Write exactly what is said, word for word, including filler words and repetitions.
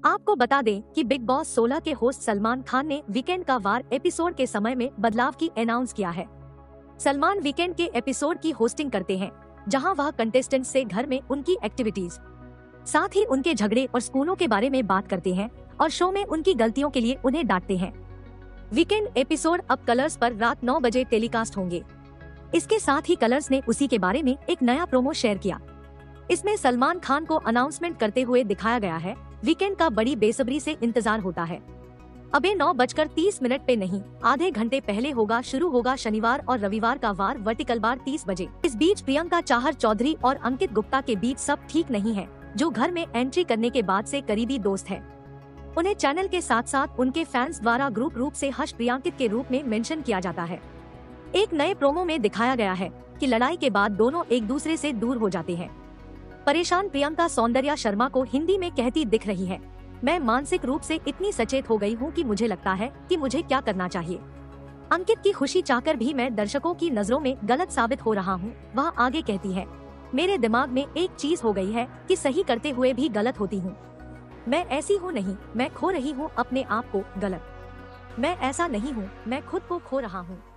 आपको बता दें कि बिग बॉस सोलह के होस्ट सलमान खान ने वीकेंड का वार एपिसोड के समय में बदलाव की अनाउंस किया है। सलमान वीकेंड के एपिसोड की होस्टिंग करते हैं, जहां वह कंटेस्टेंट से घर में उनकी एक्टिविटीज, साथ ही उनके झगड़े और स्कूलों के बारे में बात करते हैं और शो में उनकी गलतियों के लिए उन्हें डांटते हैं। वीकेंड एपिसोड अब कलर्स पर रात नौ बजे टेलीकास्ट होंगे। इसके साथ ही कलर्स ने उसी के बारे में एक नया प्रोमो शेयर किया। इसमें सलमान खान को अनाउंसमेंट करते हुए दिखाया गया है। वीकेंड का बड़ी बेसब्री से इंतजार होता है। अबे नौ बजकर तीस मिनट पे नहीं, आधे घंटे पहले होगा शुरू होगा शनिवार और रविवार का वार वर्टिकल बार तीस बजे। इस बीच प्रियंका चाहर चौधरी और अंकित गुप्ता के बीच सब ठीक नहीं है, जो घर में एंट्री करने के बाद से करीबी दोस्त है। उन्हें चैनल के साथ साथ उनके फैंस द्वारा ग्रुप रूप से हर्ष प्रियांकित के रूप में मेंशन किया जाता है। एक नए प्रोमो में दिखाया गया है कि लड़ाई के बाद दोनों एक दूसरे से दूर हो जाते हैं। परेशान प्रियंका सौंदर्या शर्मा को हिंदी में कहती दिख रही है, मैं मानसिक रूप से इतनी सचेत हो गई हूँ कि मुझे लगता है कि मुझे क्या करना चाहिए। अंकित की खुशी चाहकर भी मैं दर्शकों की नजरों में गलत साबित हो रहा हूँ। वह आगे कहती है, मेरे दिमाग में एक चीज हो गई है कि सही करते हुए भी गलत होती हूँ। मैं ऐसी हूँ नहीं, मैं खो रही हूँ अपने आप को। गलत, मैं ऐसा नहीं हूँ, मैं खुद को खो रहा हूँ।